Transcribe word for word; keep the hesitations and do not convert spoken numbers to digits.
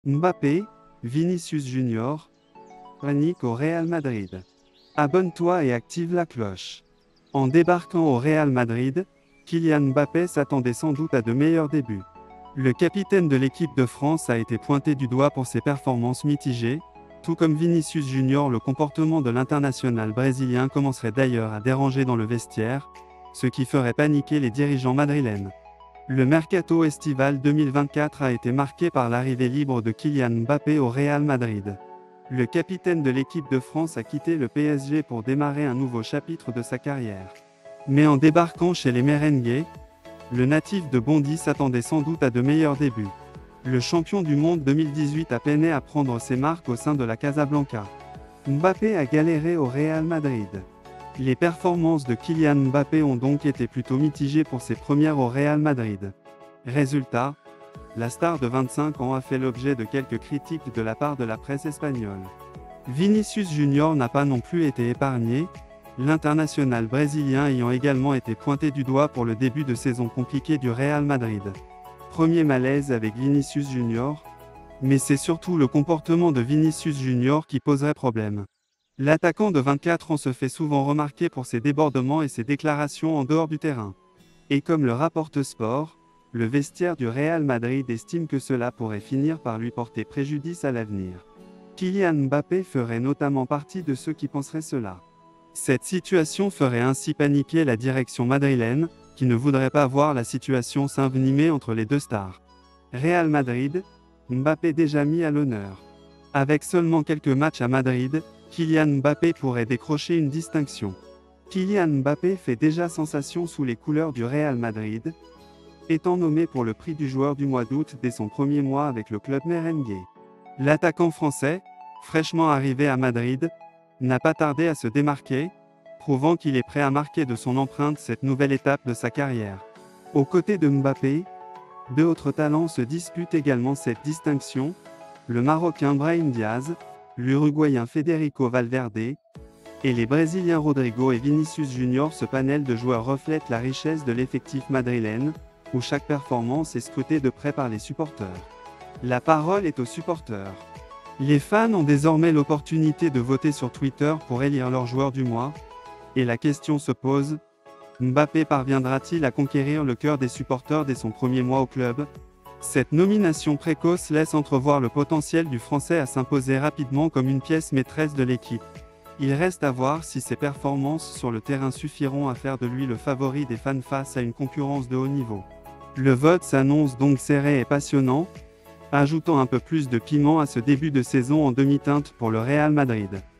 Mbappé, Vinicius Junior, panique au Real Madrid. Abonne-toi et active la cloche. En débarquant au Real Madrid, Kylian Mbappé s'attendait sans doute à de meilleurs débuts. Le capitaine de l'équipe de France a été pointé du doigt pour ses performances mitigées, tout comme Vinicius Junior. Le comportement de l'international brésilien commencerait d'ailleurs à déranger dans le vestiaire, ce qui ferait paniquer les dirigeants madrilènes. Le mercato estival deux mille vingt-quatre a été marqué par l'arrivée libre de Kylian Mbappé au Real Madrid. Le capitaine de l'équipe de France a quitté le P S G pour démarrer un nouveau chapitre de sa carrière. Mais en débarquant chez les Merengues, le natif de Bondy s'attendait sans doute à de meilleurs débuts. Le champion du monde deux mille dix-huit a peiné à prendre ses marques au sein de la Casablanca. Mbappé a galéré au Real Madrid. Les performances de Kylian Mbappé ont donc été plutôt mitigées pour ses premières au Real Madrid. Résultat, la star de vingt-cinq ans a fait l'objet de quelques critiques de la part de la presse espagnole. Vinicius Junior n'a pas non plus été épargné, l'international brésilien ayant également été pointé du doigt pour le début de saison compliqué du Real Madrid. Premier malaise avec Vinicius Junior, mais c'est surtout le comportement de Vinicius Junior qui poserait problème. L'attaquant de vingt-quatre ans se fait souvent remarquer pour ses débordements et ses déclarations en dehors du terrain. Et comme le rapporte Sport, le vestiaire du Real Madrid estime que cela pourrait finir par lui porter préjudice à l'avenir. Kylian Mbappé ferait notamment partie de ceux qui penseraient cela. Cette situation ferait ainsi paniquer la direction madrilène, qui ne voudrait pas voir la situation s'envenimer entre les deux stars. Real Madrid, Mbappé déjà mis à l'honneur. Avec seulement quelques matchs à Madrid, Kylian Mbappé pourrait décrocher une distinction. Kylian Mbappé fait déjà sensation sous les couleurs du Real Madrid, étant nommé pour le prix du joueur du mois d'août dès son premier mois avec le club merengue. L'attaquant français, fraîchement arrivé à Madrid, n'a pas tardé à se démarquer, prouvant qu'il est prêt à marquer de son empreinte cette nouvelle étape de sa carrière. Aux côtés de Mbappé, deux autres talents se disputent également cette distinction, le Marocain Brahim Diaz, l'Uruguayen Federico Valverde, et les Brésiliens Rodrigo et Vinicius Junior. Ce panel de joueurs reflète la richesse de l'effectif madrilène, où chaque performance est scrutée de près par les supporters. La parole est aux supporters. Les fans ont désormais l'opportunité de voter sur Twitter pour élire leur joueur du mois, et la question se pose, Mbappé parviendra-t-il à conquérir le cœur des supporters dès son premier mois au club ? Cette nomination précoce laisse entrevoir le potentiel du Français à s'imposer rapidement comme une pièce maîtresse de l'équipe. Il reste à voir si ses performances sur le terrain suffiront à faire de lui le favori des fans face à une concurrence de haut niveau. Le vote s'annonce donc serré et passionnant, ajoutant un peu plus de piment à ce début de saison en demi-teinte pour le Real Madrid.